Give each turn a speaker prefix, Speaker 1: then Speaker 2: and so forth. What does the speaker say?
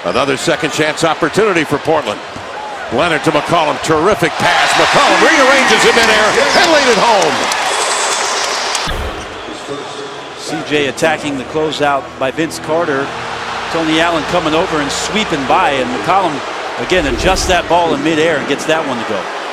Speaker 1: Another second chance opportunity for Portland. Leonard to McCollum. Terrific pass. McCollum rearranges in midair and laid it home.
Speaker 2: CJ attacking the closeout by Vince Carter. Tony Allen coming over and sweeping by, and McCollum again adjusts that ball in midair and gets that one to go.